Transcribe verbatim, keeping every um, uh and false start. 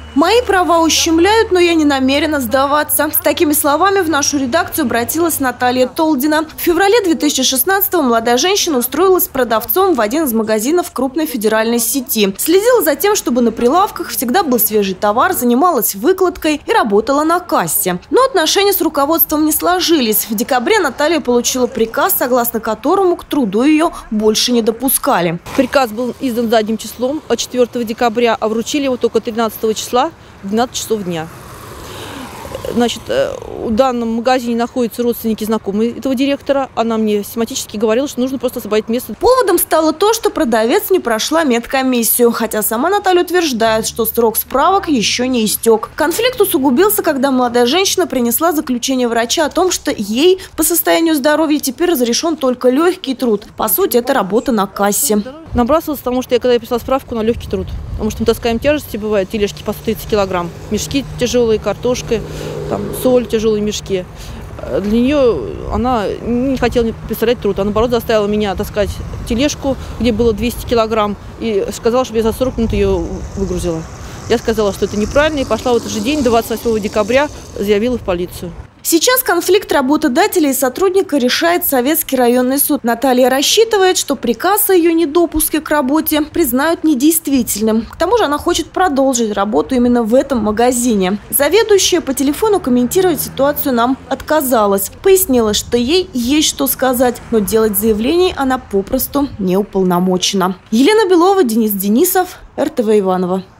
Мои права ущемляют, но я не намерена сдаваться. С такими словами в нашу редакцию обратилась Наталья Толдина. В феврале две тысячи шестнадцатого молодая женщина устроилась продавцом в один из магазинов крупной федеральной сети. Следила за тем, чтобы на прилавках всегда был свежий товар, занималась выкладкой и работала на кассе. Но отношения с руководством не сложились. В декабре Наталья получила приказ, согласно которому к труду ее больше не допускали. Приказ был издан задним числом от четвёртого декабря, а вручили его только тринадцатого числа в двенадцать часов дня. Значит, в данном магазине находятся родственники, знакомые этого директора. Она мне систематически говорила, что нужно просто освободить место. Поводом стало то, что продавец не прошла медкомиссию. Хотя сама Наталья утверждает, что срок справок еще не истек. Конфликт усугубился, когда молодая женщина принесла заключение врача о том, что ей по состоянию здоровья теперь разрешен только легкий труд. По сути, это работа на кассе. Набрасывалась, потому что я когда я писала справку на легкий труд. Потому что мы таскаем тяжести, бывает, тележки по сто тридцать килограмм. Мешки тяжелые, картошка, там, соль, тяжелые мешки. Для нее она не хотела представлять труд. Она, наоборот, заставила меня таскать тележку, где было двести килограмм, и сказала, чтобы я за сорок минут ее выгрузила. Я сказала, что это неправильно, и пошла в этот же день, двадцать восьмого декабря, заявила в полицию. Сейчас конфликт работодателя и сотрудника решает Советский районный суд. Наталья рассчитывает, что приказ о ее недопуске к работе признают недействительным. К тому же она хочет продолжить работу именно в этом магазине. Заведующая по телефону комментировать ситуацию нам отказалась. Пояснила, что ей есть что сказать, но делать заявлений она попросту не уполномочена. Елена Белова, Денис Денисов, эр тэ вэ Иваново.